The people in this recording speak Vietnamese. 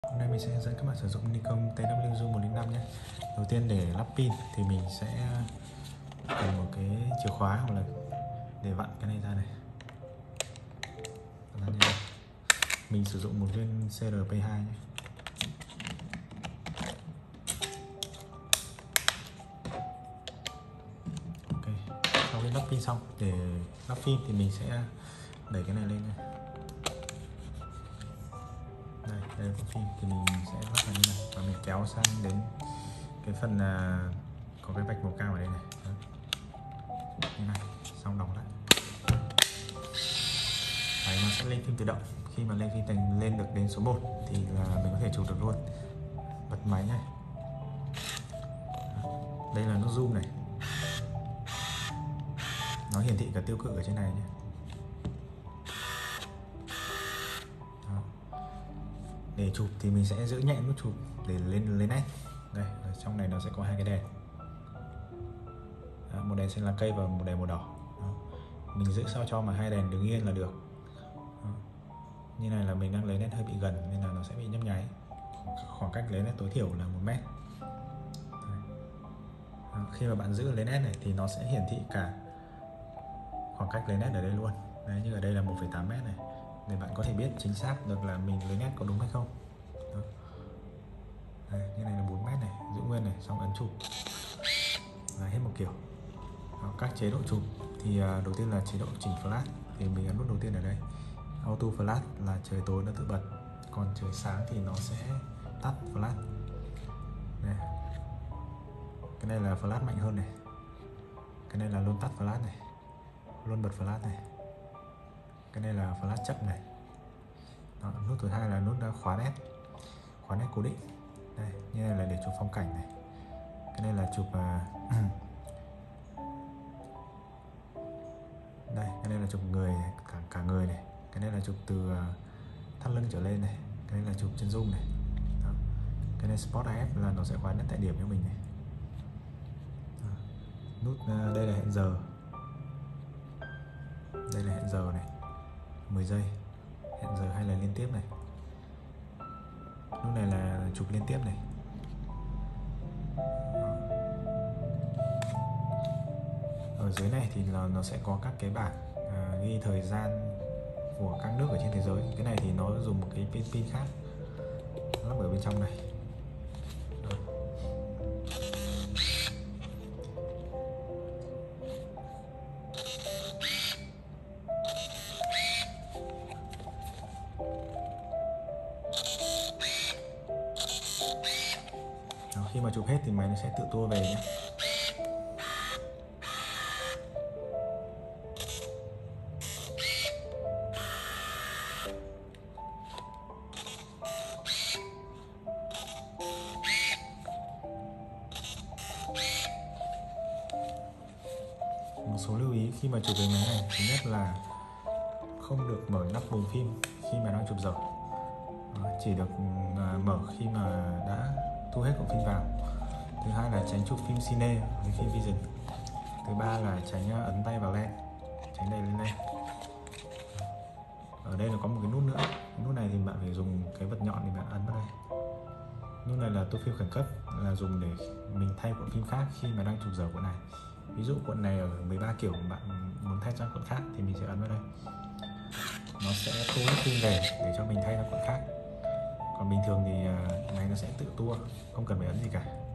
Hôm nay mình sẽ hướng dẫn các bạn sử dụng Nikon TW 105 nhé. Đầu tiên để lắp pin thì mình sẽ cần một cái chìa khóa hoặc là để vặn cái này ra này. Mình sử dụng một viên CRP2 nhé. Ok, sau khi lắp pin xong, để lắp phim thì mình sẽ đẩy cái này lên này. Đây là phim thì mình sẽ lắp vào như này và mình kéo sang đến cái phần có cái vạch màu cam ở đây này. Đó. Như này, xong đóng lại. Đấy, nó sẽ lên phim tự động. Khi mà lên phim lên được đến số 1 thì là mình có thể chụp được luôn. Bật máy này. Đây là nút zoom này. Nó hiển thị cả tiêu cự ở trên này nhé. Đó. Để chụp thì mình sẽ giữ nhẹ nút chụp để lên nét. Đây, ở trong này nó sẽ có hai cái đèn. Đó, một đèn xanh lá cây và một đèn màu đỏ. Đó. Mình giữ sao cho mà hai đèn đứng yên là được. Đó. Như này là mình đang lấy nét hơi bị gần nên là nó sẽ bị nhấp nháy. Khoảng cách lấy nét tối thiểu là 1 mét. Khi mà bạn giữ lấy nét này thì nó sẽ hiển thị cả khoảng cách lấy nét ở đây luôn. Đấy, như ở đây là 1,8 mét này, để bạn có thể biết chính xác được là mình lấy nét có đúng hay không. Đó. Đây, như này là 4 mét này, giữ nguyên này, xong ấn chụp là hết một kiểu. Đó, các chế độ chụp thì đầu tiên là chế độ chỉnh flash thì mình ấn nút đầu tiên ở đây. Auto flash là trời tối nó tự bật, còn trời sáng thì nó sẽ tắt flash. Đây. Cái này là flash mạnh hơn này, cái này là luôn tắt flash này, luôn bật flash này, cái này là flash chậm này. Đó, nút thứ hai là nút khóa nét cố định. Đây, như này là để chụp phong cảnh này, cái này là chụp đây, cái này là chụp người cả người này, cái này là chụp từ thắt lưng trở lên này, cái này là chụp chân dung này. Đó. Cái này Spot AF là nó sẽ khóa nét tại điểm cho mình này. Đó. Nút đây là hẹn giờ, đây là hẹn giờ này, 10 giây hẹn giờ hay là liên tiếp này. Nút này là chụp liên tiếp này. Ở dưới này thì nó sẽ có các cái bảng ghi thời gian của các nước ở trên thế giới. Cái này thì nó dùng một cái pin khác lắp ở bên trong này. Đó. Đó, khi mà chụp hết thì máy nó sẽ tự tua về nhé. Một số lưu ý khi mà chụp với máy này, thứ nhất là không được mở nắp buồng phim khi mà đang chụp dở. Chỉ được mở khi mà đã thu hết cụm phim vào. Thứ hai là tránh chụp phim cine với phim vision. Thứ ba là tránh ấn tay vào lens, tránh đẩy lên lens. Ở đây là có một cái nút nữa, cái nút này thì bạn phải dùng cái vật nhọn thì bạn ấn vào đây. Nút này là tua phim khẩn cấp, là dùng để mình thay cuộn phim khác khi mà đang chụp dở cuộn này. Ví dụ cuộn này ở 13 kiểu bạn muốn thay sang cuộn khác thì mình sẽ ấn vào đây, nó sẽ thu hết phim về để cho mình thay sang cuộn khác. Còn bình thường thì máy nó sẽ tự tua, không cần phải ấn gì cả.